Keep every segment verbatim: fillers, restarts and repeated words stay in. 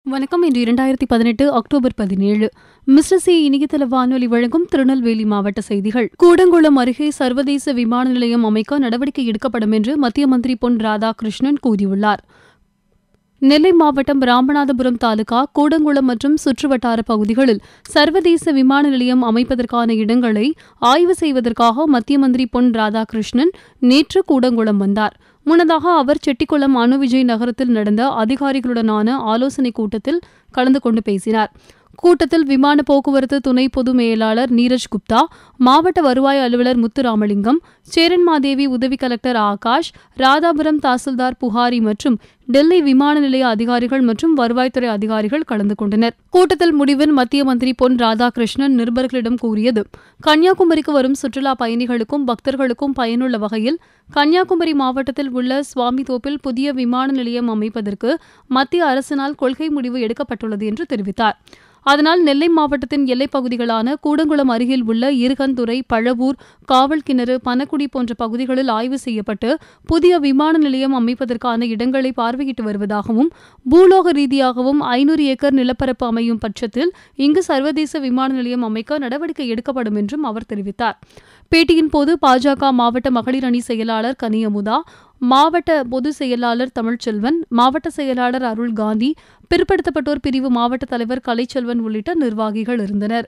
வணக்கம். இன்று இரண்டாயிரத்தி பதினெட்டு அக்டோபர் பதினேழு. மிஸ்டர் சி இணையதள வானொலி வழங்கும் திருநெல்வேலி மாவட்ட செய்திகள். கூடங்குளம் அருகே சர்வதேச விமான நிலையம் அமைக்க நடவடிக்கை எடுக்கப்படும் என்று மத்திய மந்திரி பொன் ராதாகிருஷ்ணன் கூறியுள்ளார். நெல்லை மாவட்டம் ராமநாதபுரம் தாலுகா கூடங்குளம் மற்றும் சுற்றுவட்டார பகுதிகளில் சர்வதேச விமான நிலையம் அமைப்பதற்கான இடங்களை ஆய்வு செய்வதற்காக மத்திய மந்திரி பொன் ராதாகிருஷ்ணன் நேற்று கூடங்குளம் வந்தார். முன்னதாக அவர் செட்டிக்குளம் அணு விஜய் நகரத்தில் நடந்த அதிகாரிகளுடனான ஆலோசனைக் கூட்டத்தில் கலந்து கொண்டு பேசினார். கூட்டத்தில் விமான போக்குவரத்து துணை பொது மேலாளர் நீரஜ் குப்தா, மாவட்ட வருவாய் அலுவலர் முத்துராமலிங்கம், சேரன்மாதேவி உதவி கலெக்டர் ஆகாஷ், ராதாபுரம் தாசில்தார் புகாரி மற்றும் டெல்லி விமான நிலைய அதிகாரிகள் மற்றும் வருவாய்த்துறை அதிகாரிகள் கலந்து கொண்டனர். கூட்டத்தில் முடிவில் மத்திய மந்திரி பொன் ராதாகிருஷ்ணன் நிருபர்களிடம் கூறியது: கன்னியாகுமரிக்கு வரும் சுற்றுலா பயணிகளுக்கும் பக்தர்களுக்கும் பயனுள்ள வகையில் கன்னியாகுமரி மாவட்டத்தில் உள்ள சுவாமிதோப்பில் புதிய விமான நிலையம் அமைப்பதற்கு மத்திய அரசினால் கொள்கை முடிவு எடுக்கப்பட்டுள்ளது என்று தெரிவித்தார். அதனால் நெல்லை மாவட்டத்தின் எல்லைப் பகுதிகளான கூடங்குளம் அருகில் உள்ள இருகந்துறை, பழவூர், காவல்கிணறு, பனக்குடி போன்ற பகுதிகளில் ஆய்வு செய்யப்பட்டு புதிய விமான நிலையம் அமைப்பதற்கான இடங்களை பார்வையிட்டு வருவதாகவும், பூலோக ரீதியாகவும் ஐநூறு ஏக்கர் நிலப்பரப்பு அமையும் பட்சத்தில் இங்கு சர்வதேச விமான நிலையம் அமைக்க நடவடிக்கை எடுக்கப்படும் என்றும் அவர் தெரிவித்தார். பேட்டியின் போது பாஜக மாவட்ட மகளிர் அணி செயலாளர் கனியமுதா, மாவட்ட பொதுச் செயலாளர் தமிழ்ச்செல்வன், மாவட்ட செயலாளர் அருள் காந்தி, பிற்படுத்தப்பட்டோர் பிரிவு மாவட்ட தலைவர் கலைச்செல்வன் உள்ளிட்ட நிர்வாகிகள் இருந்தனர்.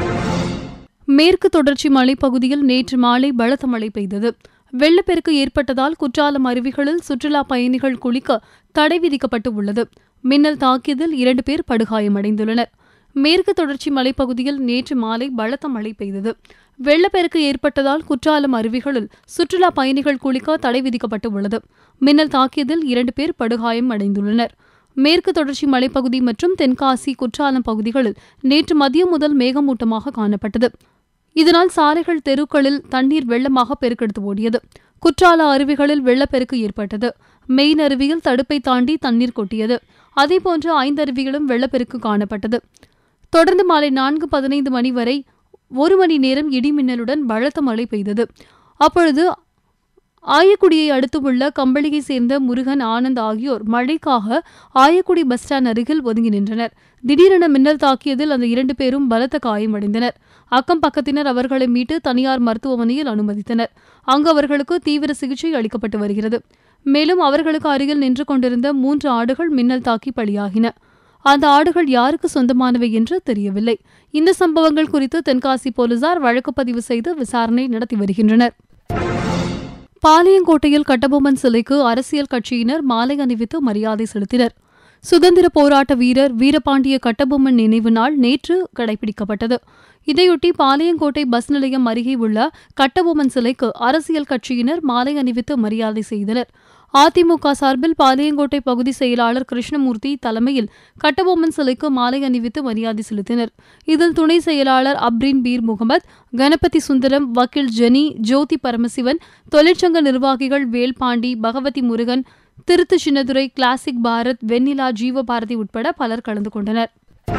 மேற்கு தொடர்ச்சி மலைப்பகுதியில் நேற்று மாலை பலத்த மழை பெய்தது. வெள்ளப்பெருக்கு ஏற்பட்டதால் குற்றாலம் அருவிகளில் சுற்றுலா பயணிகள் குளிக்க தடை விதிக்கப்பட்டு உள்ளது. மின்னல் தாக்கியதில் இரண்டு பேர் படுகாயமடைந்துள்ளனர். மேற்கு தொடர்ச்சி மலைப்பகுதியில் நேற்று மாலை பலத்த மழை பெய்தது. வெள்ளப்பெருக்கு ஏற்பட்டதால் குற்றாலம் அருவிகளில் சுற்றுலா பயணிகள் குளிக்க தடை விதிக்கப்பட்டு உள்ளது. மின்னல் தாக்கியதில் இரண்டு பேர் படுகாயம் அடைந்துள்ளனர். மேற்கு தொடர்ச்சி மலைப்பகுதி மற்றும் தென்காசி, குற்றாலம் பகுதிகளில் நேற்று மதியம் முதல் மேகமூட்டமாக காணப்பட்டது. இதனால் சாலைகள், தெருக்களில் தண்ணீர் வெள்ளமாக பெருக்கெடுத்து ஓடியது. குற்றால அருவிகளில் வெள்ளப்பெருக்கு ஏற்பட்டது. மெயின் அருவியில் தடுப்பை தாண்டி தண்ணீர் கொட்டியது. அதேபோன்று ஐந்து அருவிகளும் வெள்ளப்பெருக்கு காணப்பட்டது. தொடர்ந்து மாலை நான்கு பதினைந்து மணி வரை ஒரு மணி நேரம் இடிமின்னலுடன் பலத்த மழை பெய்தது. அப்பொழுது ஆயக்குடியை அடுத்துள்ள கம்பளியை சேர்ந்த முருகன், ஆனந்த் ஆகியோர் மழைக்காக ஆயக்குடி பஸ் ஸ்டாண்ட் அருகில் ஒதுங்கி நின்றனர். திடீரென மின்னல் தாக்கியதில் அந்த இரண்டு பேரும் பலத்த காயமடைந்தனர். அக்கம் பக்கத்தினர் அவர்களை மீட்டு தனியார் மருத்துவமனையில் அனுமதித்தனர். அங்கு அவர்களுக்கு தீவிர சிகிச்சை அளிக்கப்பட்டு வருகிறது. மேலும் அவர்களுக்கு அருகில் நின்று கொண்டிருந்த மூன்று ஆடுகள் மின்னல் தாக்கி பலியாகின. அந்த ஆடுகள் யாருக்கு சொந்தமானவை என்று தெரியவில்லை. இந்த சம்பவங்கள் குறித்து தென்காசி போலீசார் வழக்கு பதிவு செய்து விசாரணை நடத்தி வருகின்றனர். பாளையங்கோட்டையில் கட்டபொம்மன் சிலைக்கு அரசியல் கட்சியினர் மாலை அணிவித்து மரியாதை செலுத்தினர். சுதந்திர போராட்ட வீரர் வீரபாண்டிய கட்டபொம்மன் நினைவு நாள் நேற்று கடைபிடிக்கப்பட்டது. இதையொட்டி பாளையங்கோட்டை பஸ் நிலையம் அருகே உள்ள கட்டபொம்மன் சிலைக்கு அரசியல் கட்சியினர் மாலை அணிவித்து மரியாதை செய்தனர். அதிமுக சார்பில் பாளையங்கோட்டை பகுதி செயலாளர் கிருஷ்ணமூர்த்தி தலைமையில் கட்டபொம்மன் சிலைக்கு மாலை அணிவித்து மரியாதை செலுத்தினர். இதில் துணை செயலாளர் அப்ரீன் பீர் முகமது, கணபதி சுந்தரம், வக்கீல் ஜெனி, ஜோதி பரமசிவன், தொழிற்சங்க நிர்வாகிகள் வேல்பாண்டி, பகவதி முருகன், திருத்து சின்னதுரை, கிளாசிக் பாரத், வெண்ணிலா, ஜீவபாரதி உட்பட பலர் கலந்து கொண்டனர்.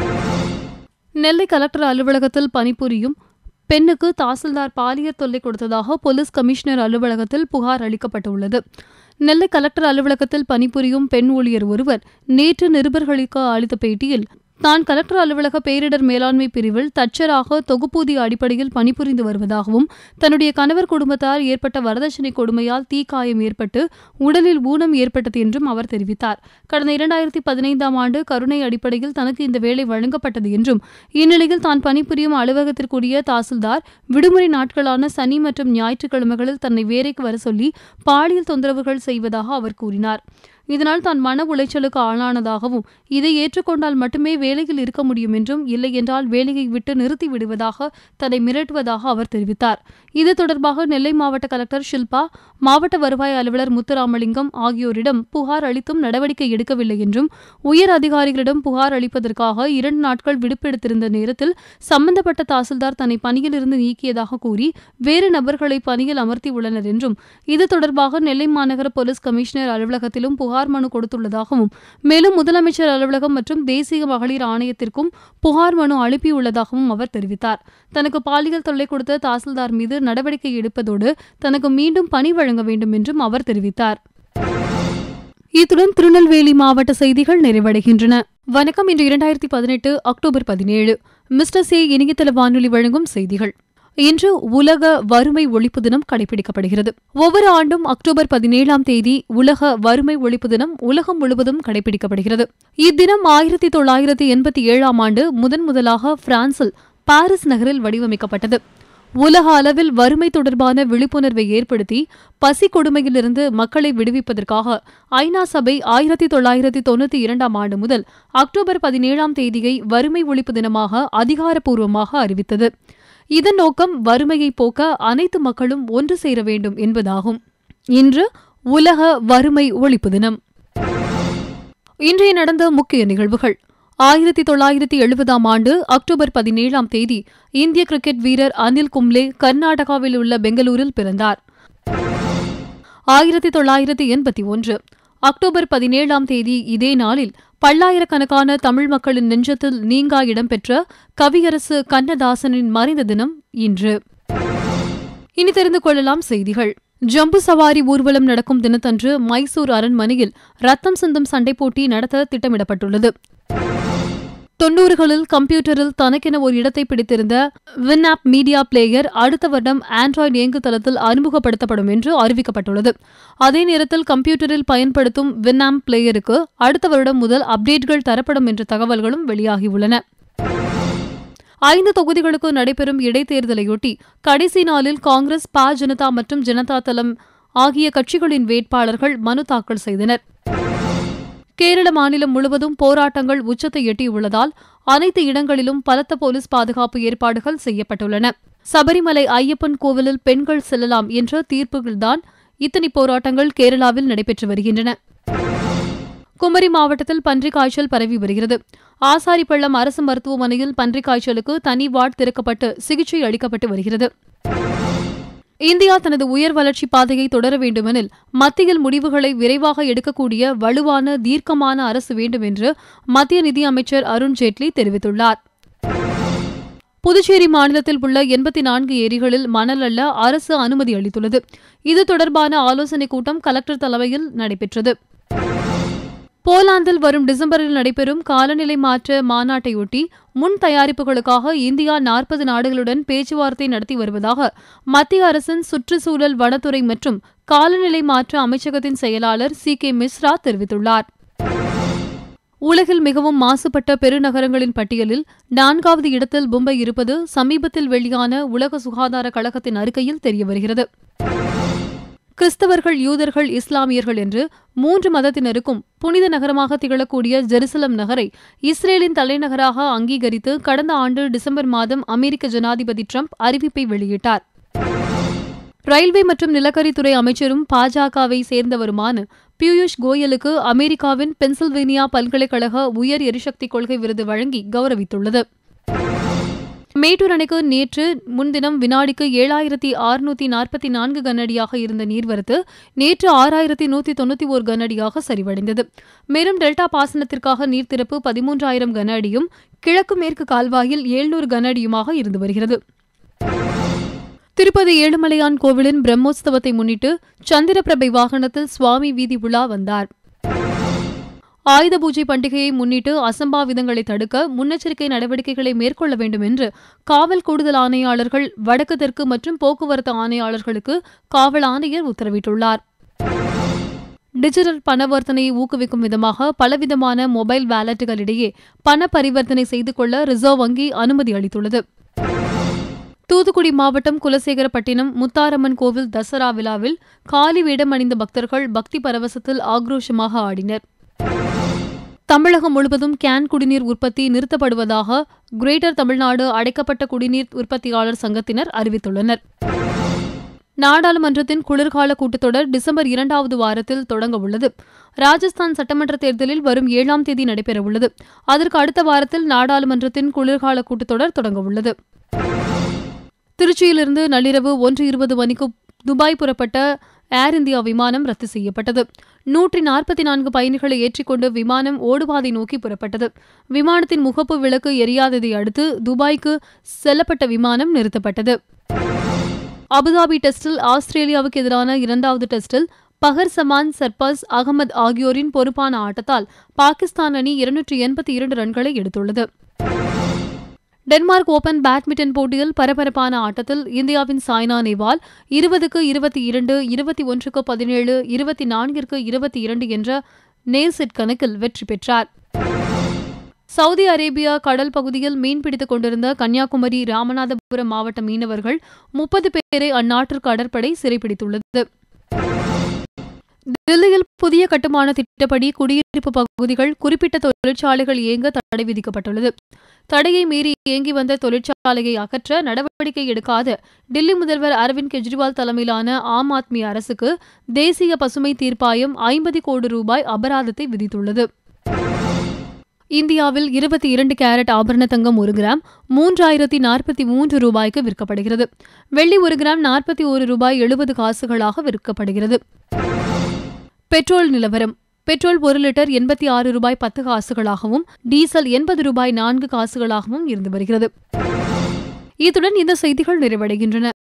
நெல்லை கலெக்டர் அலுவலகத்தில் பணிபுரியும் பெண்ணுக்கு தாசில்தார் பாலியல் தொல்லை கொடுத்ததாக போலீஸ் கமிஷனர் அலுவலகத்தில் புகார் அளிக்கப்பட்டுள்ளது. நெல்லை கலெக்டர் அலுவலகத்தில் பணிபுரியும் பெண் ஊழியர் ஒருவர் நேற்று நிருபர்களுக்கு அளித்த பேட்டியில், தான் கலெக்டர் அலுவலக பேரிடர் மேலாண்மை பிரிவில் தச்சராக தொகுப்பூதிய அடிப்படையில் பணிபுரிந்து வருவதாகவும், தன்னுடைய கணவர் குடும்பத்தார் ஏற்பட்ட வரதட்சணை கொடுமையால் தீக்காயம் ஏற்பட்டு உடலில் ஊனம் ஏற்பட்டது என்றும் அவர் தெரிவித்தார். கடந்த இரண்டாயிரத்தி பதினைந்தாம் ஆண்டு கருணை அடிப்படையில் தனக்கு இந்த வேலை வழங்கப்பட்டது என்றும், இந்நிலையில் தான் பணிபுரியும் அலுவலகத்திற்குரிய தாசில்தார் விடுமுறை நாட்களான சனி மற்றும் ஞாயிற்றுக்கிழமைகளில் தன்னை வேலைக்கு வர சொல்லி பாலியல் தொந்தரவுகள் செய்வதாக அவர் கூறினார். இதனால் தான் மன உளைச்சலுக்கு ஆளானதாகவும், இதை ஏற்றுக்கொண்டால் மட்டுமே வேலையில் இருக்க முடியும் என்றும், இல்லை என்றால் வேலையை விட்டு நிறுத்தி விடுவதாக தன்னை மிரட்டுவதாக அவர் தெரிவித்தார். இது தொடர்பாக நெல்லை மாவட்ட கலெக்டர் ஷில்பா, மாவட்ட வருவாய் அலுவலர் முத்துராமலிங்கம் ஆகியோரிடம் புகார் அளித்தும் நடவடிக்கை எடுக்கவில்லை என்றும், உயர் அதிகாரிகளிடம் புகார் அளிப்பதற்காக இரண்டு நாட்கள் விடுப்பெடுத்திருந்த நேரத்தில் சம்பந்தப்பட்ட தாசில்தார் தன்னை பணியிலிருந்து நீக்கியதாக கூறி வேறு நபர்களை பணியில் அமர்த்தியுள்ளனர் என்றும், இது தொடர்பாக நெல்லை மாநகர போலீஸ் கமிஷனர் அலுவலகத்திலும் புகார் மனு கொடுத்துள்ளதாகவும், மேலும் முதலமைச்சர் அலுவலகம் மற்றும் தேசிய மகளிர் ஆணையத்திற்கும் புகார் மனு அனுப்பியுள்ளதாகவும் அவர் தெரிவித்தார். தனக்கு பாலியல் தொல்லை கொடுத்த தாசில்தார் மீது நடவடிக்கை எடுப்பதோடு தனக்கு மீண்டும் பணி வழங்க வேண்டும் என்றும் அவர் தெரிவித்தார். இத்துடன் திருநெல்வேலி மாவட்ட செய்திகள் நிறைவடைகின்றன. வணக்கம். இன்று இரண்டாயிரத்தி பதினெட்டு அக்டோபர் பதினேழு. மிஸ்டர் சி இணையதள வானொலி வழங்கும் செய்திகள். இன்று உலக வறுமை ஒழிப்பு தினம் கடைபிடிக்கப்படுகிறது. ஒவ்வொரு ஆண்டும் அக்டோபர் பதினேழாம் தேதி உலக வறுமை ஒழிப்பு தினம் உலகம் முழுவதும் கடைபிடிக்கப்படுகிறது. இத்தினம் ஆயிரத்தி தொள்ளாயிரத்தி எண்பத்தி ஏழாம் ஆண்டு முதன் முதலாக பிரான்சில் பாரிஸ் நகரில் வடிவமைக்கப்பட்டது. உலக அளவில் வறுமை தொடர்பான விழிப்புணர்வை ஏற்படுத்தி பசி கொடுமையிலிருந்து மக்களை விடுவிப்பதற்காக ஐநா சபை ஆயிரத்தி தொள்ளாயிரத்தி தொன்னூத்தி இரண்டாம் ஆண்டு முதல் அக்டோபர் பதினேழாம் தேதியை வறுமை ஒழிப்பு தினமாக அதிகாரப்பூர்வமாக அறிவித்தது. இதன் நோக்கம் வறுமையை போக்க அனைத்து மக்களும் ஒன்று சேர வேண்டும் என்பதாகும். இன்று உலக வறுமை ஒழிப்பு தினம். இன்றைய நடந்த முக்கிய நிகழ்வுகள். ஆயிரத்தி தொள்ளாயிரத்தி எழுபதாம் ஆண்டு அக்டோபர் பதினேழாம் தேதி இந்திய கிரிக்கெட் வீரர் அனில் கும்ளே கர்நாடகாவில் உள்ள பெங்களூரில் பிறந்தார். ஆயிரத்தி தொள்ளாயிரத்தி எண்பத்தி ஒன்று அக்டோபர் பதினேழாம் தேதி இதே நாளில் பல்லாயிரக்கணக்கான தமிழ் மக்களின் நெஞ்சத்தில் நீங்கா இடம்பெற்ற கவியரசு கண்ணதாசனின் மறைந்த தினம் இன்று. இனி தெரிந்து கொள்ளலாம் செய்திகள். ஜம்பு சவாரி ஊர்வலம் நடக்கும் தினத்தன்று மைசூர் அரண்மனையில் ரத்தம் சிந்தும் சண்டை போட்டி நடத்த திட்டமிடப்பட்டுள்ளது. தொன்னூறுகளில் கம்ப்யூட்டரில் தனக்கென ஒரு இடத்தை பிடித்திருந்த வின்ஆப் மீடியா பிளேயர் அடுத்த வருடம் ஆண்ட்ராய்டு இயங்குதளத்தில் அறிமுகப்படுத்தப்படும் என்று அறிவிக்கப்பட்டுள்ளது. அதே நேரத்தில் கம்ப்யூட்டரில் பயன்படுத்தும் வின்ஆப் பிளேயருக்கு அடுத்த வருடம் முதல் அப்டேட்கள் தரப்படும் என்ற தகவல்களும் வெளியாகியுள்ளன. ஐந்து தொகுதிகளுக்கு நடைபெறும் இடைத்தேர்தலையொட்டி கடைசி நாளில் காங்கிரஸ், பா ஜனதா மற்றும் ஜனதா தளம் ஆகிய கட்சிகளின் வேட்பாளர்கள் மனு தாக்கல் செய்தனர். கேரள மாநிலம் முழுவதும் போராட்டங்கள் உச்சத்தை எட்டியுள்ளதால் அனைத்து இடங்களிலும் பலத்த போலீஸ் பாதுகாப்பு ஏற்பாடுகள் செய்யப்பட்டுள்ளன. சபரிமலை ஐயப்பன் கோவிலில் பெண்கள் செல்லலாம் என்ற தீர்ப்புகள்தான் இத்தனை போராட்டங்கள் கேரளாவில் நடைபெற்று வருகின்றன. குமரி மாவட்டத்தில் பன்றிக் காய்ச்சல் பரவி வருகிறது. ஆசாரிப்பள்ளம் அரசு மருத்துவமனையில் பன்றிக் காய்ச்சலுக்கு தனி வார்டு திறக்கப்பட்டு சிகிச்சை அளிக்கப்பட்டு வருகிறது. இந்தியா தனது உயர் வளர்ச்சி பாதையை தொடர வேண்டுமெனில் மத்தியில் முடிவுகளை விரைவாக எடுக்கக்கூடிய வலுவான தீர்க்கமான அரசு வேண்டும் என்று மத்திய நிதியமைச்சர் அருண்ஜேட்லி தெரிவித்துள்ளார். புதுச்சேரி மாநிலத்தில் உள்ள எண்பத்தி நான்கு ஏரிகளில் மணல் அள்ள அரசு அனுமதி அளித்துள்ளது. இது தொடர்பான ஆலோசனைக் கூட்டம் கலெக்டர் தலைமையில் நடைபெற்றது. போலாந்தில் வரும் டிசம்பரில் நடைபெறும் காலநிலை மாற்ற மாநாட்டையொட்டி முன் தயாரிப்புகளுக்காக இந்தியா நாற்பது நாடுகளுடன் பேச்சுவார்த்தை நடத்தி வருவதாக மத்திய அரசின் சுற்றுச்சூழல், வனத்துறை மற்றும் காலநிலை மாற்ற அமைச்சகத்தின் செயலாளர் சி கே மிஸ்ரா தெரிவித்துள்ளார். உலகில் மிகவும் மாசுபட்ட பெருநகரங்களின் பட்டியலில் நான்காவது இடத்தில் மும்பை இருப்பது சமீபத்தில் வெளியான உலக சுகாதார கழகத்தின் அறிக்கையில் தெரியவருகிறது. கிறிஸ்தவர்கள், யூதர்கள், இஸ்லாமியர்கள் என்று மூன்று மதத்தினருக்கும் புனித நகரமாக திகழக்கூடிய ஜெருசலம் நகரை இஸ்ரேலின் தலைநகராக அங்கீகரித்து கடந்த ஆண்டு டிசம்பர் மாதம் அமெரிக்க ஜனாதிபதி டிரம்ப் அறிவிப்பை வெளியிட்டார். ரயில்வே மற்றும் நிலக்கரித்துறை அமைச்சரும் பாஜகவை சேர்ந்தவருமான பியூஷ் கோயலுக்கு அமெரிக்காவின் பென்சில்வேனியா பல்கலைக்கழக உயர் எரிசக்தி கொள்கை விருது வழங்கி கௌரவித்துள்ளது. மேட்டூர் அணைக்கு நேற்று முன்தினம் வினாடிக்கு ஏழாயிரத்தி அறுநூத்தி நாற்பத்தி நான்கு கனஅடியாக இருந்த நீர்வரத்து நேற்று ஆறாயிரத்தி நூத்தி தொன்னூத்தி ஓர் கனஅடியாக சரிவடைந்தது. மேலும் டெல்டா பாசனத்திற்காக நீர்த்திறப்பு பதிமூன்றாயிரம் கனஅடியும் கிழக்கு மேற்கு கால்வாயில் எழுநூறு கனஅடியுமாக இருந்து வருகிறது. திருப்பதி ஏழுமலையான் கோவிலின் பிரம்மோற்சவத்தை முன்னிட்டு சந்திரபிரபை வாகனத்தில் சுவாமி வீதி உலா வந்தார். ஆயுத பூஜை பண்டிகையை முன்னிட்டு அசம்பாவிதங்களை தடுக்க முன்னெச்சரிக்கை நடவடிக்கைகளை மேற்கொள்ள வேண்டும் என்று காவல் கூடுதல் ஆணையாளர்கள், வடக்கு, தெற்கு மற்றும் போக்குவரத்து ஆணையாளர்களுக்கு காவல் ஆணையர் உத்தரவிட்டுள்ளார். டிஜிட்டல் பணவர்த்தனையை ஊக்குவிக்கும் விதமாக பலவிதமான மொபைல் வாலெட்டுகளிடையே பண பரிவர்த்தனை செய்து கொள்ள ரிசர்வ் வங்கி அனுமதி அளித்துள்ளது. தூத்துக்குடி மாவட்டம் குலசேகரப்பட்டினம் முத்தாரம்மன் கோவில் தசரா விழாவில் காலி வேடம் அணிந்த பக்தர்கள் பக்தி பரவசத்தில் ஆக்ரோஷமாக ஆடினர். தமிழகம் முழுவதும் கேன் குடிநீர் உற்பத்தி நிறுத்தப்படுவதாக கிரேட்டர் தமிழ்நாடு அடைக்கப்பட்ட குடிநீர் உற்பத்தியாளர் சங்கத்தினர் அறிவித்துள்ளனர். நாடாளுமன்றத்தின் குளிர்கால கூட்டத்தொடர் டிசம்பர் இரண்டாவது வாரத்தில் தொடங்க உள்ளது. ராஜஸ்தான் சட்டமன்ற தேர்தலில் வரும் ஏழாம் தேதி நடைபெறவுள்ளது. அதற்கு அடுத்த வாரத்தில் நாடாளுமன்றத்தின் குளிர்கால கூட்டத்தொடர் தொடங்க உள்ளது. திருச்சியிலிருந்து நள்ளிரவு ஒன்று இருபது மணிக்கு துபாய் புறப்பட்ட ஏர் இந்தியா விமானம் ரத்து செய்யப்பட்டது. நூற்றி நாற்பத்தி நான்கு பயணிகளை ஏற்றிக்கொண்டு விமானம் ஓடுபாதை நோக்கி புறப்பட்டது. விமானத்தின் முகப்பு விளக்கு எரியாததை அடுத்து துபாய்க்கு செல்லப்பட்ட விமானம் நிறுத்தப்பட்டது. அபுதாபி டெஸ்டில் ஆஸ்திரேலியாவுக்கு எதிரான இரண்டாவது டெஸ்டில் பஹர் சமான், சர்பஸ் அகமது ஆகியோரின் பொறுப்பான ஆட்டத்தால் பாகிஸ்தான் அணி இருநூற்றி எண்பத்தி இரண்டு ரன்களை எடுத்துள்ளது. டென்மார்க் ஓபன் பேட்மிண்டன் போட்டியில் பரபரப்பான ஆட்டத்தில் இந்தியாவின் சாய்னா நேவால் இருபதுக்கு இருபத்தி இரண்டு, இருபத்தி ஒன்றுக்கு பதினேழு, இருபத்தி நான்கிற்கு இருபத்தி இரண்டு என்ற நேர் செட் கணக்கில் வெற்றி பெற்றார். சவுதி அரேபியா கடல் பகுதியில் மீன்பிடித்துக் கொண்டிருந்த கன்னியாகுமரி, ராமநாதபுரம் மாவட்ட மீனவர்கள் முப்பது பேரை அந்நாட்டு கடற்படை சிறைப்பிடித்துள்ளது. தில்லியில் புதிய கட்டுமான திட்டப்படி குடியிருப்பு பகுதிகள், குறிப்பிட்ட தொழிற்சாலைகள் இயங்க தடை விதிக்கப்பட்டுள்ளது. தடையை மீறி இயங்கி வந்த தொழிற்சாலையை அகற்ற நடவடிக்கை எடுக்காத டில்லி முதல்வர் அரவிந்த் கெஜ்ரிவால் தலைமையிலான ஆம் ஆத்மி அரசுக்கு தேசிய பசுமை தீர்ப்பாயம் ஐம்பது கோடி ரூபாய் அபராதத்தை விதித்துள்ளது. இந்தியாவில் இருபத்தி இரண்டு கேரட் ஆபரண தங்கம் ஒரு கிராம் மூன்றாயிரத்தி நாற்பத்தி மூன்று ரூபாய்க்கு விற்கப்படுகிறது. வெள்ளி ஒரு கிராம் நாற்பத்தி ஒரு ரூபாய் எழுபது காசுகளாக விற்கப்படுகிறது. பெட்ரோல் நிலவரம். பெட்ரோல் ஒரு லிட்டர் எண்பத்தி ஆறு ரூபாய் பத்து காசுகளாகவும், டீசல் எண்பது ரூபாய் நான்கு காசுகளாகவும் இருந்து வருகிறது. இத்துடன் இந்த செய்திகள் நிறைவடைகின்றன.